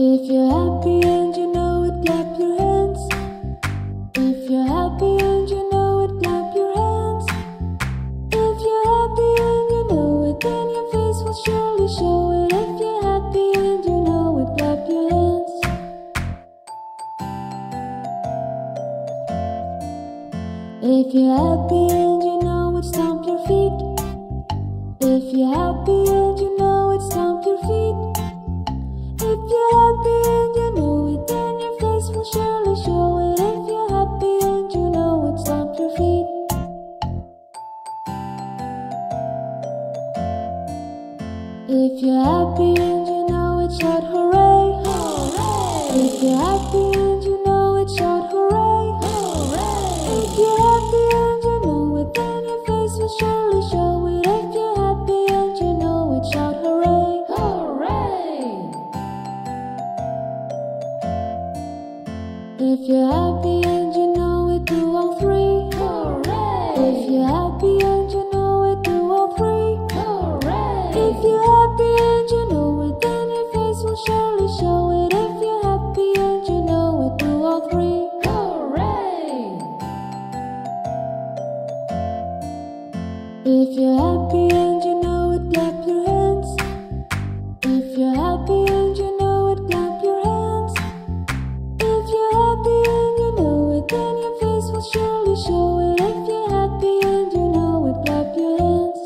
If you're happy and you know it, clap your hands. If you're happy and you know it, clap your hands. If you're happy and you know it, then your face will surely show it. If you're happy and you know it, clap your hands. If you're happy and you know it, stomp your feet. If you're happy and you know it, stomp your feet. If you're happy and you know it, then your face will surely show it. If you're happy and you know it, stomp your feet. If you're happy and you know it, shout hooray! Hooray! If you're happy and you know it, shout hooray! Hooray! If you're happy and you know it, then your face will surely show it. If you're happy and you know it, shout hooray! Hooray! If you're happy and you know it, do all three. Hooray! If you're happy and you know it, do all three. Hooray! If you're happy and you know it, then your face will surely show it. If you're happy and you know it, do all three. Hooray! If you're happy and you know it, clap your hands. If you're happy and you know it, clap your hands. If you're happy and you know it, then your face will surely show it. If you're happy and you know it, clap your hands.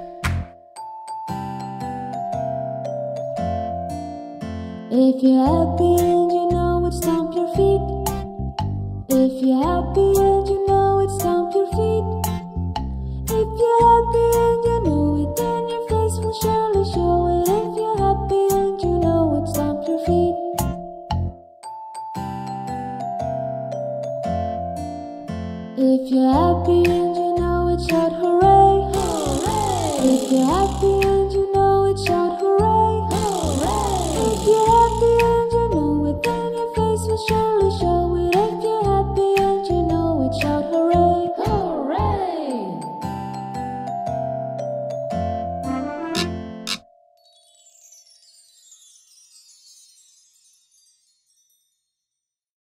If you're happy and you know it, stomp your feet. If you're happy and you know it, stomp your feet. If you're happy and you know it, then your face will surely show it. If you're happy and you know it, stomp your feet. If you're happy and you know it, shout hooray! Hooray! If you're happy